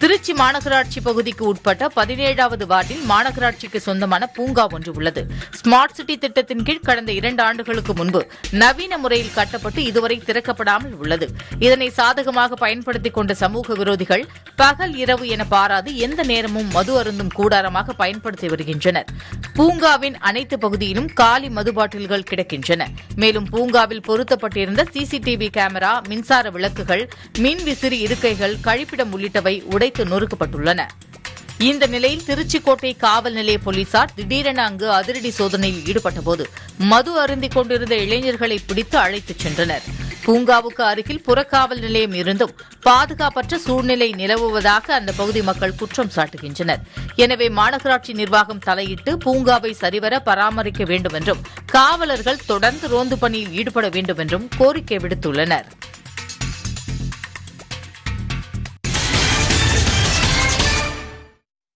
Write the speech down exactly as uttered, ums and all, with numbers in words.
திருச்சி மாநகராட்சி பகுதிக்கு உட்பட்ட பதினேழாவது வார்டில் மாநகராட்சிக்கு சொந்தமான பூங்கா ஒன்று உள்ளது. ஸ்மார்ட் சிட்டி திட்டத்தின் கீழ் கடந்த இரண்டு ஆண்டுகளுக்கு முன்பு நவீன முறையில் கட்டப்பட்டு இதுவரை திறக்கப்படாமல் உள்ளது. இதனை சாதகமாக பயன்படுத்திக் கொண்ட சமூக விரோதிகள் பகல் இரவு என பாராது எந்த நேரமும் மது அருந்தும் கூடாரமாக பயன்படுத்தி வருகின்றனர். பூங்காவின் அனைத்து பகுதியிலும் காலி மது பாட்டில்கள் கிடக்கின்றன. மேலும் பூங்காவில் பொருத்தப்பட்டிருந்த சிசிடிவி கேமரா, மின்சார விளக்குகள், மின் விசிறி இருக்கைகள், கழிப்பிடம் உள்ளிட்டவை உடைத்து நொறுக்கப்பட்டுள்ளன. இந்த நிலையில் திருச்சிக்கோட்டை காவல் நிலைய போலீசார் திடீரென அங்கு அதிரடி சோதனையில் ஈடுபட்டபோது மது அருந்திக் கொண்டிருந்த இளைஞர்களை பிடித்து அழைத்துச் சென்றனர். பூங்காவுக்கு அருகில் புறக்காவல் நிலையம் இருந்தும் பாதுகாப்பற்ற சூழ்நிலை நிலவுவதாக அந்த பகுதி மக்கள் குற்றம் சாட்டுகின்றனர். எனவே மாநகராட்சி நிர்வாகம் தலையிட்டு பூங்காவை சரிவர பராமரிக்க வேண்டும் என்றும் காவலர்கள் தொடர்ந்து ரோந்து பணியில் ஈடுபட வேண்டும் என்றும் கோரிக்கை விடுத்துள்ளனர்.